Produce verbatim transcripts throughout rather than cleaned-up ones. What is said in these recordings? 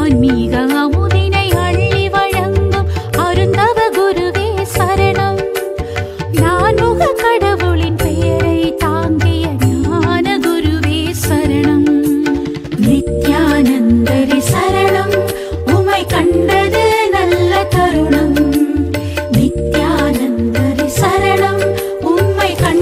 ஆன்மீக அமுதினை அள்ளி வழங்கும் அருந்தவ குருவே சரணம். நான்முக கடவுளின் பெயரை தாங்கிய ஞான குருவே சரணம். நித்யானந்தரே சரணம், உமை கண்டது நல்ல தருணம். நித்யானந்தரே சரணம், உம்மை கண்ட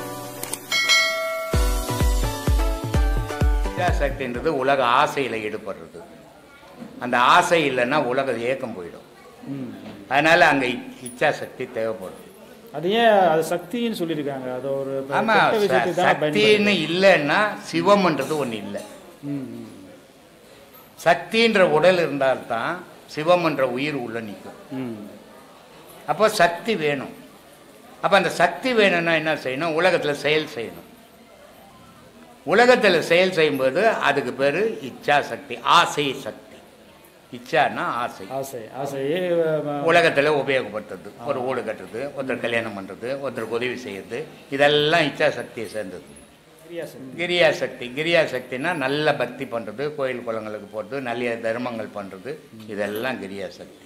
சக்தின்றது உலக ஆசையில் ஈடுபடுறது. அந்த ஆசை இல்லைன்னா உலக ஏக்கம் போயிடும். அதனால அங்க இச்சா சக்தி தேவைப்படும். அது ஏன் அது சக்தின்னு சொல்லியிருக்காங்க? அது ஒரு ஆமா, சக்தின்னு இல்லைன்னா சிவம்ன்றது ஒண்ணு இல்லை. சக்தின்ற உடல் இருந்தால்தான் சிவம் என்ற உயிர் உள்ள நிற்கும். அப்போ சக்தி வேணும். அப்ப அந்த சக்தி வேணும்னா என்ன செய்யணும்? உலகத்துல செயல் செய்யணும். உலகத்துல செயல் செய்யும்போது அதுக்கு பேரு இச்சா சக்தி, ஆசை சக்தி. இச்சான்னா ஆசை. ஆசை ஆசையே உலகத்துல உபயோகப்படுத்துறது. ஒரு வீடு கட்டுறது, ஒருத்தர் கல்யாணம் பண்றது, ஒருத்தருக்கு உதவி செய்யறது, இதெல்லாம் இச்சா சக்தியை சேர்ந்தது. கிரியா சக்தி. கிரியா சக்தினா நல்ல பக்தி பண்றது, கோயில் குளங்களுக்கு போறது, நல்ல தர்மங்கள் பண்றது, இதெல்லாம் கிரியா சக்தி.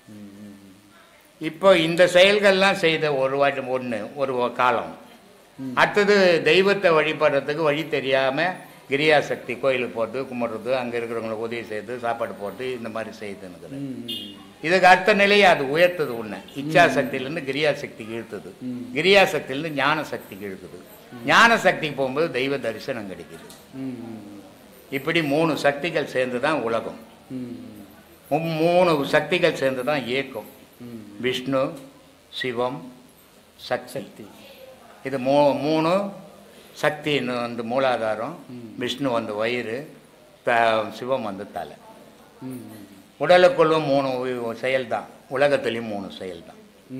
இப்போ இந்த செயல்கள்லாம் செய்த ஒரு வாட்டி ஒன்று ஒரு காலம். அடுத்தது தெய்வத்தை வழிபடுறதுக்கு வழி தெரியாம கிரியா சக்தி கோயிலுக்கு போறது, கும்பிடுறது, அங்க இருக்கிறவங்களுக்கு உதவி செய்யுது, சாப்பாடு போட்டு இந்த மாதிரி செய்யுதுன்னு. இதுக்கு அடுத்த நிலையை அது உயர்த்தது. உன்ன இச்சா சக்தியிலிருந்து கிரியா சக்திக்கு இழுத்தது, கிரியா சக்தியிலிருந்து ஞான சக்திக்கு இழுக்குது, ஞான சக்திக்கு போகும்போது தெய்வ தரிசனம் கிடைக்குது. இப்படி மூணு சக்திகள் சேர்ந்துதான் உலகம். மூணு சக்திகள் சேர்ந்துதான் இயக்கம். விஷ்ணு, சிவம், சக்தி. இது மூ மூணு சக்தின்னு வந்து மூலாதாரம், விஷ்ணு வந்து வயிறு, த சிவம் வந்து தலை. உடலுக்குள்ளும் மூணு செயல்தான், உலகத்திலையும் மூணு செயல்தான்.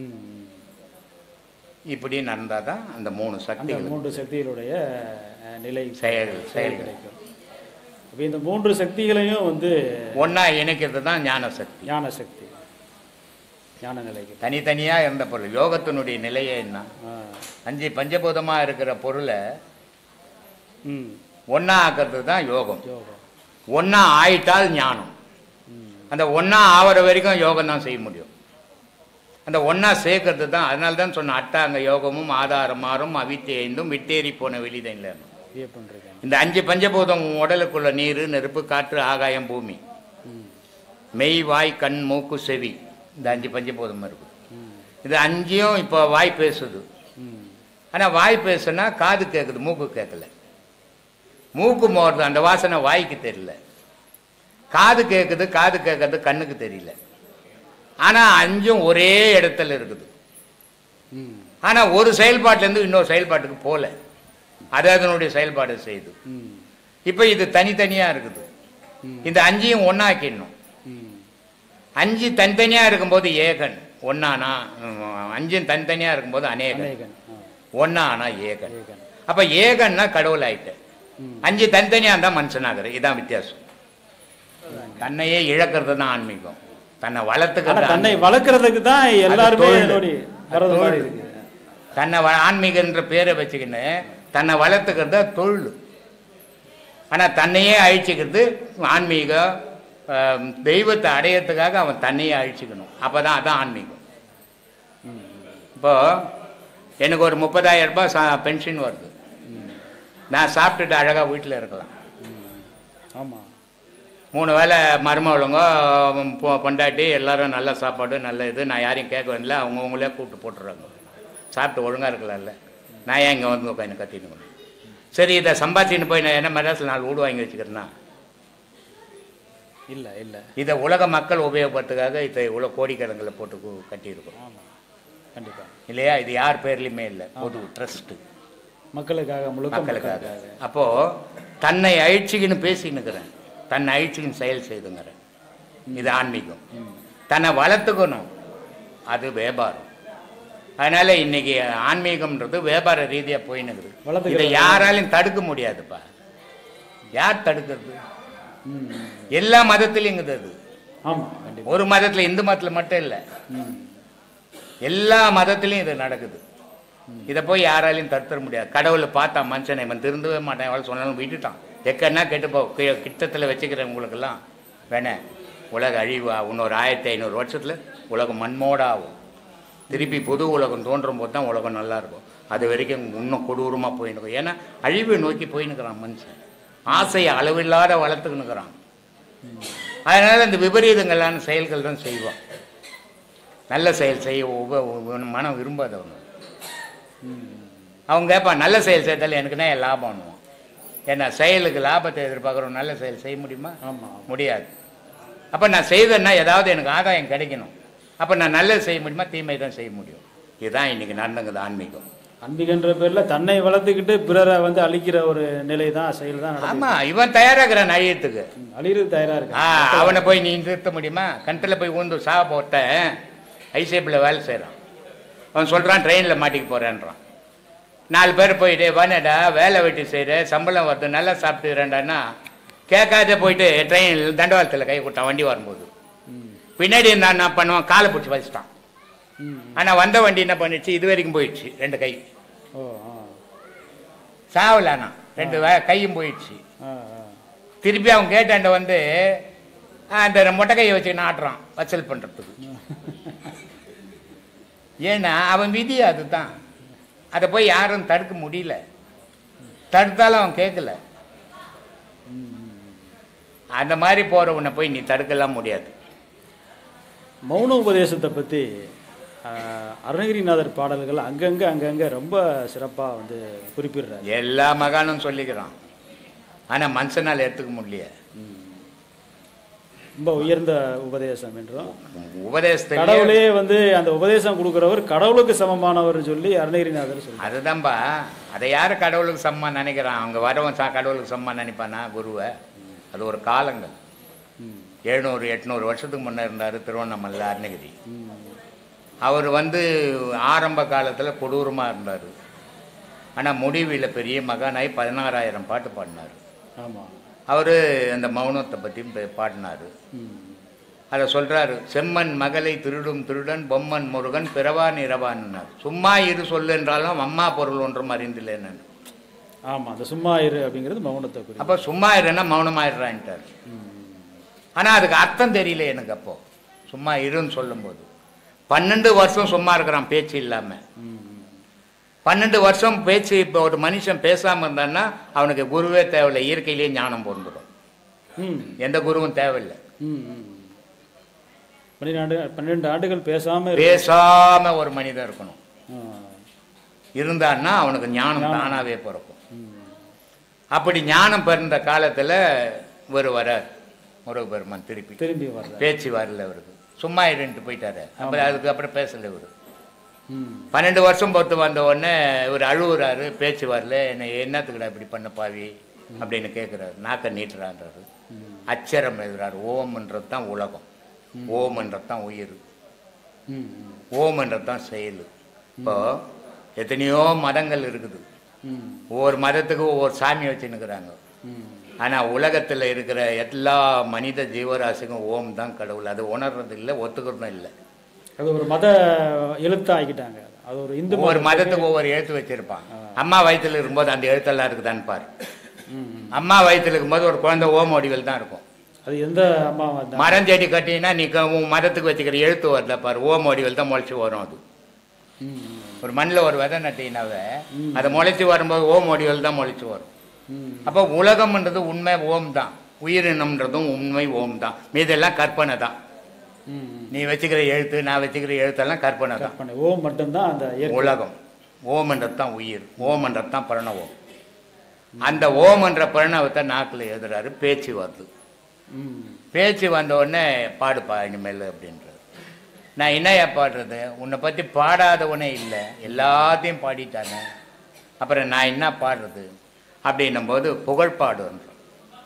இப்படி நடந்தாதான் அந்த மூணு சக்திகள், மூன்று சக்திகளுடைய நிலை செயல் செயல் கிடைக்கும். அப்போ இந்த மூன்று சக்திகளையும் வந்து ஒன்னா இணைக்கிறது தான் ஞான சக்தி. ஞான சக்தி ஞான நிலைக்கு தனித்தனியா இருந்த பொருள் யோகத்தினுடைய நிலையே என்ன? அஞ்சு பஞ்சபூதமா இருக்கிற பொருளை ஒன்னா ஆக்கிறது தான் யோகம். ஒன்னா ஆயிட்டால் ஞானம். அந்த ஒன்னா ஆவற வரைக்கும் யோகம் தான் செய்ய முடியும். அந்த ஒன்னா சேர்க்கறது தான். அதனால தான் சொன்ன அட்டாங்க யோகமும் ஆதாரம் மாறும் அவித்தை ஐந்தும் விட்டேறி போன வெளிதான் இல்லை. இந்த அஞ்சு பஞ்சபூதம் உடலுக்குள்ள நீர், நெருப்பு, காற்று, ஆகாயம், பூமி, மெய், வாய், கண், மூக்கு, செவி, இந்த அஞ்சு பஞ்சபூதம் இருக்கு. இது அஞ்சையும் இப்போ வாய் பேசுது. ஆனால் வாய் பேசுனா காது கேட்குது, மூக்கு கேட்கல. மூக்கு மோறது, அந்த வாசனை வாய்க்கு தெரியல. காது கேட்குது, காது கேட்கறது கண்ணுக்கு தெரியல. ஆனால் அஞ்சும் ஒரே இடத்துல இருக்குது. ஆனால் ஒரு செயல்பாட்டிலேருந்து இன்னொரு செயல்பாட்டுக்கு போகல. அது அதனுடைய செயல்பாடு செய்யுது. இப்போ இது தனித்தனியாக இருக்குது. இந்த அஞ்சையும் ஒன்னாக்கிடணும். அஞ்சு தனித்தனியா இருக்கும்போது ஏகன் ஒன்னானா, அஞ்சும் தனித்தனியா இருக்கும்போது அநேகன், ஒன்னானா ஏகன். அப்ப ஏகன்னா கடவுள் ஆயிட்ட. அஞ்சு தனித்தனியா இருந்தா மனுஷனாகிற. இதான் வித்தியாசம். தன்னையே இழக்கிறது தான் ஆன்மீகம். தன்னை வளர்த்துக்கிறது, தன்னை வளர்க்கறதுக்கு தான் எல்லாருமே தன்னை ஆன்மீகன்ற பேரை வச்சுக்கின்னு தன்னை வளர்த்துக்கிறது தொழில். ஆனா தன்னையே அழிச்சுக்கிறது ஆன்மீக. தெய்வத்தை அடையறதுக்காக அவன் தன்னையே அழிச்சுக்கணும். அப்பதான் அதான் ஆன்மீகம். இப்போ எனக்கு ஒரு முப்பதாயிரம் ரூபாய் பென்ஷன் வருது. நான் சாப்பிட்டுட்டு அழகா வீட்டில் இருக்கலாம். ஆமா, மூணு வேளை மருமகளுங்க பொண்டாட்டி எல்லாரும் நல்ல சாப்பாடு நல்ல இது. நான் யாரையும் கேட்க வேண்டிய, அவங்கவுங்களே கூப்பிட்டு போட்டுறாங்க. சாப்பிட்டு ஒழுங்கா இருக்கலாம்ல. நான் ஏன் இங்கே வந்து உட்காந்து கத்திட்டு சரி இதை சம்பாதிச்சுன்னு போய் நான் என்ன மெட்ராஸில் நாலு வீடு வாங்கி வச்சுக்கிறேன்னா இல்லை இல்லை. இதை உலக மக்கள் உபயோகப்படுறதுக்காக இதை இவ்வளோ கோடிக்கணக்கில் போட்டு கட்டியிருக்கோம். ஆமாம், கண்டிப்பாக இல்லையா? இது யார் பேர்லையுமே இல்லை, பொது ட்ரஸ்ட்டு, மக்களுக்காக, முழுக்க மக்களுக்காக. அப்போது தன்னை அழிச்சிக்கின்னு பேசின்னுக்கிறேன், தன்னை அழிச்சிக்கின்னு செயல் செய்துங்கிறேன். இது ஆன்மீகம். தன்னை வளர்த்துக்கணும், அது வியாபாரம். அதனால இன்னைக்கு ஆன்மீகம்ன்றது வியாபார ரீதியாக போயின்னு. இதை யாராலையும் தடுக்க முடியாதுப்பா. யார் தடுக்கிறது? எல்லா மதத்திலையும் அது. ஒரு மதத்துல, இந்து மதத்துல மட்டும் இல்லை, எல்லா மதத்திலையும் இது நடக்குது. இதை போய் யாராலையும் தடுத்துட முடியாது. கடவுளை பார்த்தா மனுஷனை இவன் திருந்தவே மாட்டான், எவ்வளோ சொன்னாலும் விட்டுட்டான். எக்கன்னா கெட்டு போ. கிட்டத்தில் வச்சுக்கிறவங்களுக்கெல்லாம் வேணே உலக அழிவு இன்னொரு ஆயிரத்தி ஐநூறு வருஷத்தில் உலகம் மண்மோடாகும். திருப்பி புது உலகம் தோன்றும் போது தான் உலகம் நல்லாயிருக்கும். அது வரைக்கும் இன்னும் கொடூரமாக போயின்னு. ஏன்னா அழிவை நோக்கி போயின்னுக்கிறான் மனுஷன். ஆசையை அளவில்லாத வளர்த்துக்கின்னுக்கிறான். அதனால் இந்த விபரீதங்களான செயல்கள் தான் செய்வான். நல்ல செயல் செய்ய உப மனம் விரும்பாதவங்க. அவங்க கேட்பான், நல்ல செயல் செய்தாலும் எனக்குன்னா லாபம் பண்ணுவோம். ஏன்னா செயலுக்கு லாபத்தை எதிர்பார்க்குறோம். நல்ல செயல் செய்ய முடியுமா? ஆமாம், முடியாது. அப்போ நான் செய்தேன்னா ஏதாவது எனக்கு ஆதாயம் கிடைக்கணும். அப்போ நான் நல்லது செய்ய முடியுமா? தீமை தான் செய்ய முடியும். இதுதான் இன்றைக்கி நடந்துங்குது ஆன்மீகம். ஆன்மீகன்ற பேரில் தன்னை வளர்த்துக்கிட்டு பிறரை வந்து அழிக்கிற ஒரு நிலை தான், செயல் தான். ஆமாம், இவன் தயாராகிறான் அழியத்துக்கு. அழியிறது தயாராக இருக்கு. ஆ அவனை போய் நீ நிறுத்த முடியுமா? கண்டில் போய் ஊந்து சா போட்ட ஐசேப்பில் வேலை செய்கிறான். அவன் சொல்கிறான் ட்ரெயினில் மாட்டிக்க போகிறேன்றான். நாலு பேர் போயிட்டு வானடா வேலை வெட்டி செய்கிற, சம்பளம் வருது, நல்லா சாப்பிட்டுக்கிறேன்டான்னா கேட்காத போயிட்டு ட்ரெயினில் தண்டவாளத்தில் கை கொடுத்தான். வண்டி வரும்போது பின்னாடி இருந்தான் என்ன பண்ணுவான், காலை பிடிச்சி வச்சுட்டான். ஆனால் வந்த வண்டி என்ன பண்ணிடுச்சு, இது வரைக்கும் போயிடுச்சு. ரெண்டு கை சாவலானா, ரெண்டு கையும் போயிடுச்சு. திருப்பி அவன் கேட்டாண்ட வந்து அந்த மொட்டை கையை வச்சு நாட்டுறான் வசூல் பண்ணுறதுக்கு. ஏன்னா அவன் விதி அதுதான். அதை போய் யாரும் தடுக்க முடியல. தடுத்தாலும் அவன் கேட்கல. அந்த மாதிரி போகிறவனை போய் நீ தடுக்கலாம் முடியாது. மௌன உபதேசத்தை பற்றி அருணகிரிநாதர் பாடல்கள் அங்கங்கே அங்கங்கே ரொம்ப சிறப்பாக வந்து குறிப்பிடுறார். எல்லா மகானும் சொல்லிக்கிறான். ஆனால் மனுஷனால் எடுத்துக்க முடியல. ரொம்ப உயர்ந்த உபதேசம் என்றும் உபதேசத்தை கடவுளே வந்து அந்த உபதேசம் கொடுக்குறவர் கடவுளுக்கு சமமானவர் சொல்லி அருணகிரிநாதர் சொல்லி. அதுதான்பா, அதை யார் கடவுளுக்கு சமமாக நினைக்கிறான்? அவங்க வரவன் சா கடவுளுக்கு சமமாக நினைப்பானா குருவை? அது ஒரு காலங்கள். எழுநூறு எட்நூறு வருஷத்துக்கு முன்னே இருந்தார் திருவண்ணாமலையில் அருணகிரி. அவர் வந்து ஆரம்ப காலத்தில் கொடூரமாக இருந்தார். ஆனால் முடிவில் பெரிய மகானாய் பதினாறாயிரம் பாட்டு பாடினார். ஆமாம், அவர் அந்த மௌனத்தை பற்றியும் பாடினார். அதை சொல்கிறாரு, செம்மன் மகளை திருடும் திருடன் பொம்மன் முருகன் பிறவான் இரவான்னார். சும்மா இரு சொல்லு என்றாலும் அம்மா பொருள் ஒன்றும் அறிந்தில்லைன்னு. ஆமாம், அந்த சும்மா இரு அப்படிங்கிறது மௌனத்தை. அப்போ சும்மா இருன்னா மௌனமாயிடுறான்ட்டார். ஆனால் அதுக்கு அர்த்தம் தெரியல எனக்கு. அப்போது சும்மா இருன்னு சொல்லும்போது பன்னெண்டு வருஷம் சும்மா இருக்கிறான் பேச்சு இல்லாமல். பன்னெண்டு வருஷம் பேச்சு. இப்போ ஒரு மனுஷன் பேசாமல் இருந்தான்னா அவனுக்கு குருவே தேவையில்லை. இயற்கையிலேயே ஞானம் பொருந்துடும். எந்த குருவும் தேவையில்லை. பன்னிரெண்டு பன்னெண்டு ஆண்டுகள் பேசாமல் பேசாம ஒரு மனிதன் இருக்கணும். இருந்தான்னா அவனுக்கு ஞானம் தானாகவே பிறக்கும். அப்படி ஞானம் பிறந்த காலத்தில் ஒரு வரார் முருகப்பெருமான். திருப்பி திரும்பி வர பேச்சு வரல அவருக்கு. சும்மா இருந்துட்டு போயிட்டாரு. அப்புறம் அதுக்கு அப்புறம் பேசல இவர். பன்னெண்டு வருஷம் பொறுத்து வந்த உடனே இவர் அழுகுறாரு, பேச்சு வரல. என்ன என்னத்துக்குடா இப்படி பண்ண பாவி அப்படின்னு கேட்குறாரு. நாக்க நீட்டுறான்றாரு. அச்சரம் எழுதுறாரு. ஓம்ன்றது தான் உலகம், ஓம்ன்றது தான் உயிர், ஓம்ன்றது தான் செயல். இப்போ எத்தனையோ மதங்கள் இருக்குது. ஒவ்வொரு மதத்துக்கும் ஒவ்வொரு சாமி வச்சுன்னுக்குறாங்க. ஆனால் உலகத்தில் இருக்கிற எல்லா மனித ஜீவராசிக்கும் ஓம் தான் கடவுள். அது உணர்றது இல்லை, ஒத்துக்கிறதும் இல்லை. அது ஒரு மத எழுத்து ஆகிட்டாங்க. அது ஒரு இந்து ஒவ்வொரு மதத்துக்கு ஒவ்வொரு எழுத்து வச்சிருப்பான். அம்மா வயிற்றுல இருக்கும்போது அந்த எழுத்தெல்லாம் இருக்குதான்னு பாரு. அம்மா வயிற்றுல இருக்கும்போது ஒரு குழந்தை ஓம் வடிவில் தான் இருக்கும். அது எந்த அம்மா மரம் செடி கட்டினா நீ உன் மதத்துக்கு வச்சுக்கிற எழுத்து வரல பாரு, ஓம் வடிவில் தான் முளைச்சி வரும். அது ஒரு மண்ணில் ஒரு விதை நட்டினாவே அதை முளைச்சி வரும்போது ஓம் வடிவில் தான் முளைச்சி வரும். அப்போ உலகம்ன்றது உண்மை ஓம் தான், உயிரினம்ன்றதும் உண்மை ஓம் தான். மீதெல்லாம் கற்பனை தான். நீ வச்சுக்கிற எழுத்து நான் வச்சுக்கிற எழுத்தெல்லாம் கற்பனை தான். ஓம் மட்டும்தான் அந்த உலகம். ஓம்ன்றது தான் உயிர், ஓம்ன்றது தான் பிரணவம். அந்த ஓம்ன்ற பிரணவத்தை நாக்கில் எழுதுறாரு. பேச்சு வருது. பேச்சு வந்த உடனே பாடுப்பா இனிமேல் அப்படின்றது. நான் என்னையா பாடுறது? உன்னை பற்றி பாடாதவனே இல்லை, எல்லாத்தையும் பாடிட்டானே, அப்புறம் நான் என்ன பாடுறது அப்படின்னும் போது புகழ் பாடுன்றான்.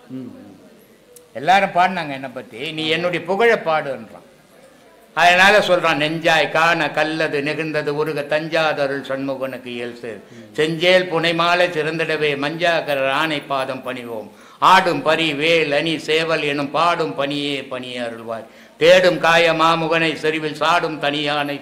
எல்லாரும் பாடினாங்க என்னை பற்றி, நீ என்னுடைய புகழை பாடுன்றான். அதனால சொல்றான், நெஞ்சாய் காண கல்லது நெகிழ்ந்தது உருக தஞ்சாதருள் சண்முகனுக்கு இயல்சு செஞ்சேல் புனைமாலை சிறந்திடவே மஞ்சாக்கர ஆணை பாதம் பணிவோம் ஆடும் பரி வேல் அணி சேவல் எனும் பாடும் பணியே பணியே அருள்வாய் தேடும் காய மாமுகனை செறிவில் சாடும் தனியானை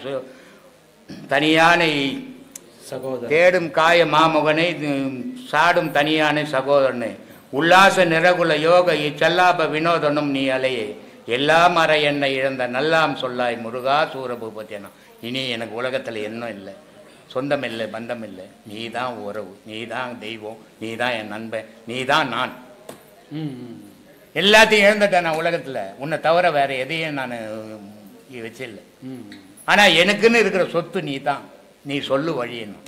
தனியானை சகோதரன் தேடும் காய மாமுகனை சாடும் தனியானை சகோதரனை உல்லாச நிறகுல யோக இச்சல்லாப வினோதனும் நீ அலையே எல்லா மர எண்ணெய் இழந்த நல்லாம் சொல்லாய் முருகா சூரபூபத்தியனா. இனி எனக்கு உலகத்தில் என்ன இல்லை, சொந்தம் இல்லை, பந்தம் இல்லை. நீ தான் உறவு, நீ தான் தெய்வம், நீ தான் என் நண்பன், நீ தான் நான். எல்லாத்தையும் இழந்துட்டேன் நான் உலகத்தில். உன்னை தவிர வேற எதையும் நான் வச்சில்லை. ஆனால் எனக்குன்னு இருக்கிற சொத்து நீ தான். நீ சொல்லு வழியணும்.